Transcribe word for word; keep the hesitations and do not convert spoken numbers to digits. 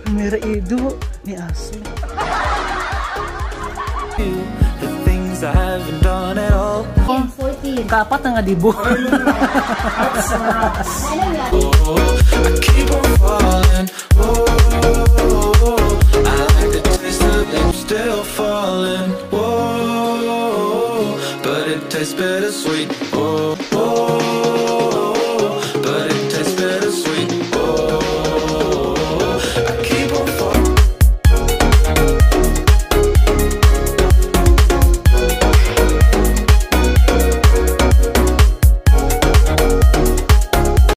Merido ni aso. The things I haven't done at all. fourteen. Kaapat na nga dibo. Oh, I keep on falling. Oh, I like the taste of it, I'm still falling. Whoa, but it tastes bittersweet. Oh, oh.